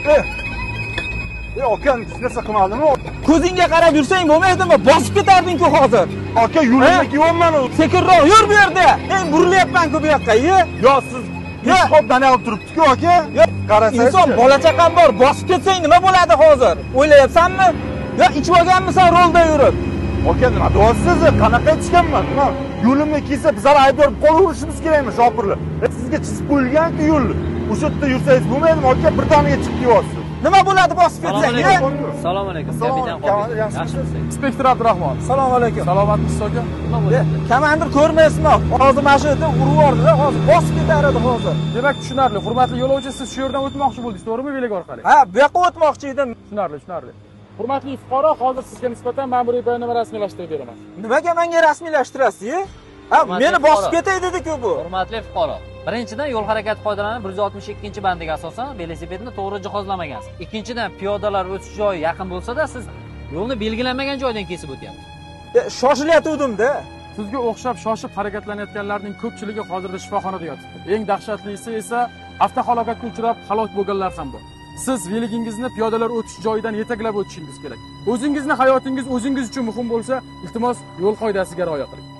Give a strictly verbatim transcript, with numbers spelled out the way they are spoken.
E, aka, hech narsa qilmadimi? Ko'zingga qarab yursang bo'lmaydimi? Bosib ketarding-ku hozir. Aka, yo'limga kiyapman u. Sekinroq yur bu yerda. Eng burilyapman-ku bu yoqqa. Yo, siz hech qopdan olib turibdi-ku, aka. Qarasangiz. Inson bola chaqam bor, bosib ketsang nima bo'ladi hozir? O'ylayapsanmi? Yo, ichib olganmisan rolda yurib? Aka, nima deyapsiz? Qanaqa ichganman? Nima? Yo'limga kelsa bizlar aybdor qolaverishimiz kerakmi, shopirlar? Sizga chizib qo'yilgan-ku yo'lni. O'sha yerda yursangiz bo'lmaydimi? Aka, bir toniga chiqib kelyapsiz. Nima bo'ladi bosib ketsang? Assalomu alaykum. Kapitan Qobil. Yaxshimisiz? Inspektor Abdurahmon. Assalomu alaykum. Salomatmisiz aka? Nima bo'ladi? Komandir ko'rmaysizmi? Hozir mana shu yerda urib yubordi-da, hozir bosib ketar edi hozir. Demak, tushunarli. Hurmatli yo'lovchi, siz shu yerdan o'tmoqchi bo'ldingiz, to'g'rimi, belgi orqali? Ha, bu yoqqa o'tmoqchi edim. Tushunarli, tushunarli. Hurmatli fuqaro, hozir sizga nisbatan ma'muriy bayonnoma rasmiylashtirib beraman. Nimaga menga rasmiylashtirasiz? Ha, meni bosib ketay dedi-ku bu. Hurmatli fuqaro, birinchidan yo'l harakati qoidalarining bir yuz oltmish ikkinchi bandiga asosan velosipedni to'g'ri jihozlamagansiz. Ikkinchidan piyodalar o'tish joyi yaqin bo'lsa-da, siz yo'lni belgilanmagan joydan kesib o'tyapsiz. Shoshilayotgandim-da. Sizga o'xshab shoshib harakatlanayotganlarning ko'pchiligi hozirda shifoxonada yotibdi. Eng dahshatlisi esa avtohalokatga uchrab halok bo'lganlar ham bor. Siz veligingizni piyodalar o'tish joyidan yetaklab o'tishingiz kerak. O'zingizni hayotingiz o'zingiz uchun muhim bo'lsa, iltimos yo'l qoidasiga rioya qiling.